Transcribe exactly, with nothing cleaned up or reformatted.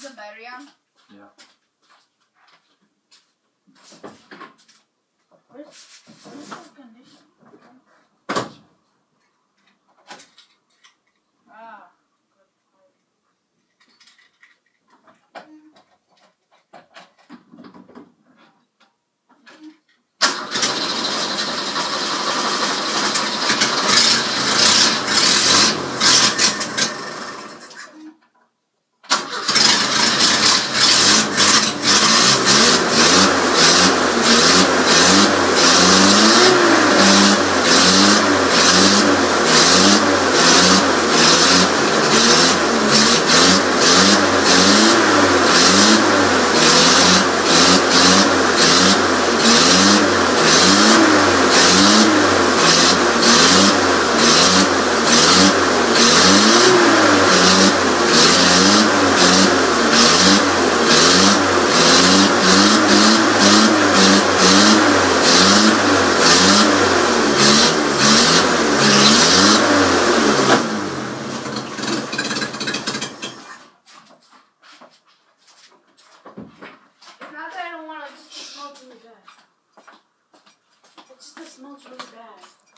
Is the battery on? Yeah. Where's, where's the condition? Ah. Not that I don't want to, it just smells really bad. It just smells really bad.